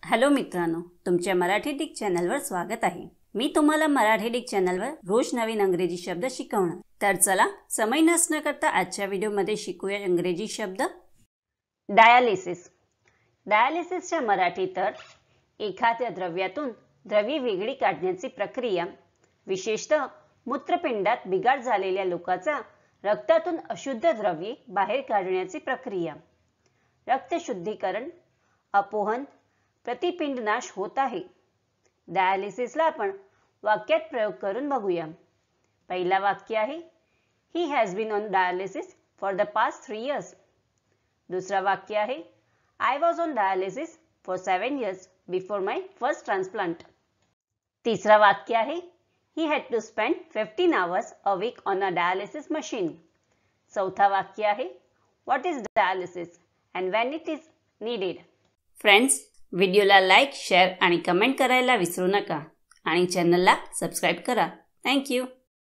Hello मित्रांनो, तुमच्या Marathi Dick चॅनलवर स्वागत आहे। मी तुम्हाला मराठी डिक चॅनलवर रोज नवीन इंग्रजी शब्द शिकवणार। तर चला समय नष्ट न करता आजच्या व्हिडिओमध्ये शिकूया इंग्रजी शब्द। डायलिसिस। डायलिसिसच्या मराठीत अर्थ एखाद्या द्रव्यातून द्रव्ये वेगळी काढण्याची प्रक्रिया, विशेषतः मूत्रपिंडात बिघाड झालेल्या लोकांचा रक्तातून अशुद्ध द्रव्ये बाहेर काढण्याची प्रक्रिया। रक्त शुद्धीकरण, अपोहन, प्रतिपिंड नाश होत आहे। डायलिसिसला आपण वाक्यात प्रयोग करून बघूया। पहिला वाक्य आहे, he has been on dialysis for the past 3 years। दुसरा वाक्य आहे, I was on dialysis for 7 years before my first transplant. तिसरा वाक्य आहे, he had to spend 15 hours a week on a dialysis machine. चौथा वाक्य आहे, what is dialysis and when it is needed. Friends, व्हिडिओला लाईक, शेअर आणि comment करायला विसरू नका आणि चॅनलला सबस्क्राईब करा। Thank you.